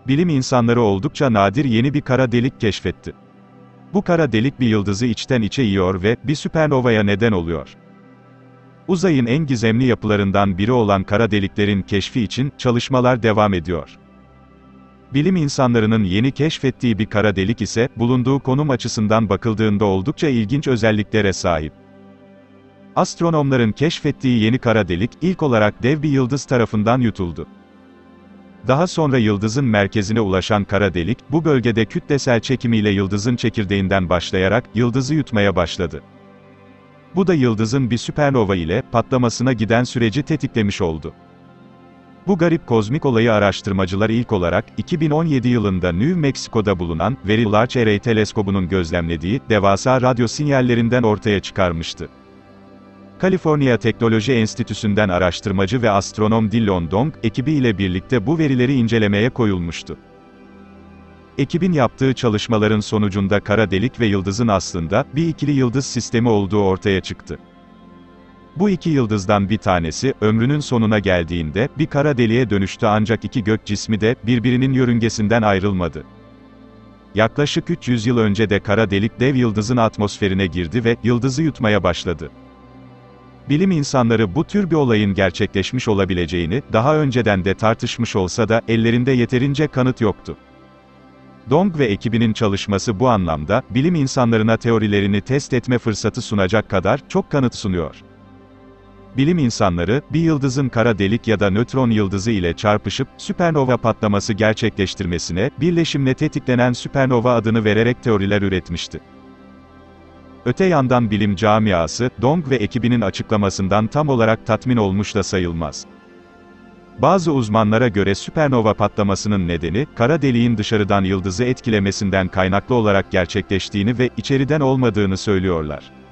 bilim insanları oldukça nadir yeni bir kara delik keşfetti. Bu kara delik bir yıldızı içten içe yiyor ve bir süpernovaya neden oluyor. Uzayın en gizemli yapılarından biri olan kara deliklerin keşfi için çalışmalar devam ediyor. Bilim insanlarının yeni keşfettiği bir kara delik ise, bulunduğu konum açısından bakıldığında oldukça ilginç özelliklere sahip. Astronomların keşfettiği yeni kara delik, ilk olarak dev bir yıldız tarafından yutuldu. Daha sonra yıldızın merkezine ulaşan kara delik, bu bölgede kütlesel çekimiyle yıldızın çekirdeğinden başlayarak, yıldızı yutmaya başladı. Bu da yıldızın bir süpernova ile, patlamasına giden süreci tetiklemiş oldu. Bu garip kozmik olayı araştırmacılar ilk olarak, 2017 yılında New Mexico'da bulunan, Very Large Array teleskobunun gözlemlediği, devasa radyo sinyallerinden ortaya çıkarmıştı. Kaliforniya Teknoloji Enstitüsü'nden araştırmacı ve astronom Dillon Dong, ekibi ile birlikte bu verileri incelemeye koyulmuştu. Ekibin yaptığı çalışmaların sonucunda kara delik ve yıldızın aslında, bir ikili yıldız sistemi olduğu ortaya çıktı. Bu iki yıldızdan bir tanesi, ömrünün sonuna geldiğinde, bir kara deliğe dönüştü ancak iki gök cismi de, birbirinin yörüngesinden ayrılmadı. Yaklaşık 300 yıl önce de kara delik dev yıldızın atmosferine girdi ve, yıldızı yutmaya başladı. Bilim insanları bu tür bir olayın gerçekleşmiş olabileceğini, daha önceden de tartışmış olsa da, ellerinde yeterince kanıt yoktu. Dong ve ekibinin çalışması bu anlamda, bilim insanlarına teorilerini test etme fırsatı sunacak kadar, çok kanıt sunuyor. Bilim insanları, bir yıldızın kara delik ya da nötron yıldızı ile çarpışıp, süpernova patlaması gerçekleştirmesine, birleşimle tetiklenen süpernova adını vererek teoriler üretmişti. Öte yandan bilim camiası, Dong ve ekibinin açıklamasından tam olarak tatmin olmuş da sayılmaz. Bazı uzmanlara göre süpernova patlamasının nedeni, kara deliğin dışarıdan yıldızı etkilemesinden kaynaklı olarak gerçekleştiğini ve içeriden olmadığını söylüyorlar.